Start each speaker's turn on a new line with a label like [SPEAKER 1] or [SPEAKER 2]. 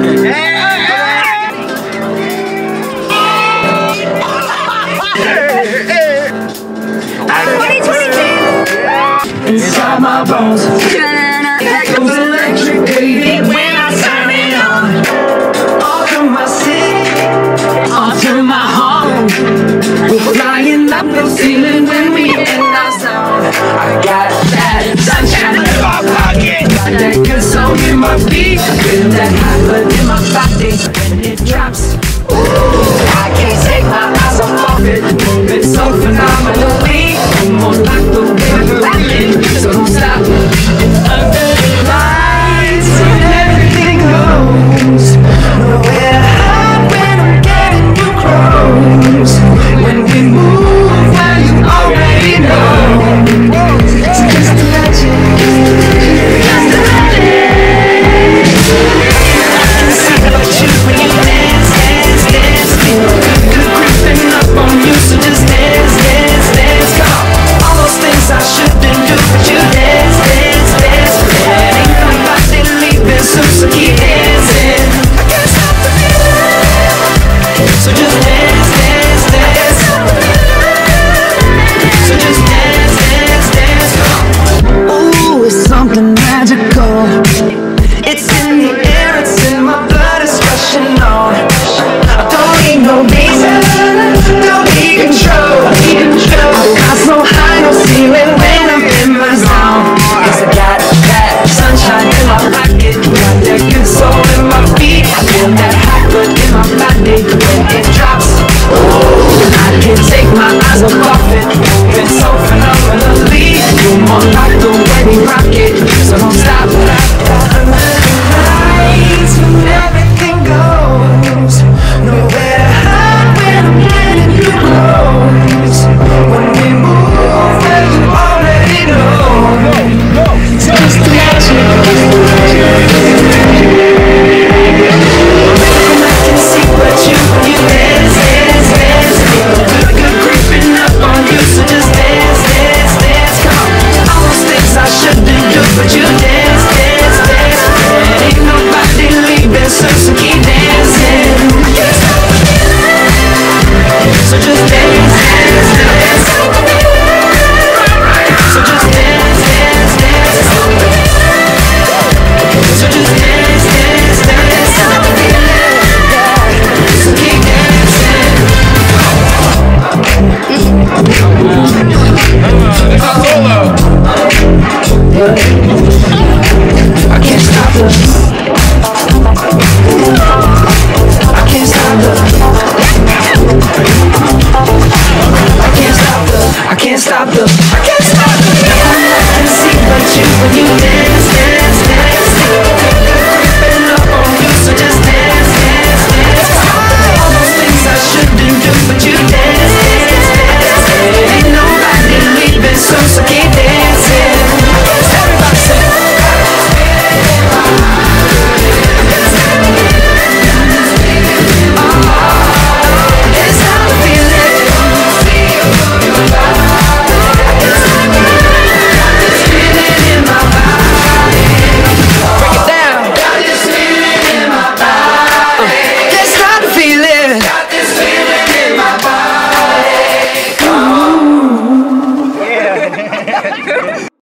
[SPEAKER 1] Inside my bones, goes electric baby when I turn it on. All through my city, all through my home. We're flying up the ceiling when we in our zone. I got that sunshine in my pocket, got that good soul in my feet, feel that hot blood in my body when it drops.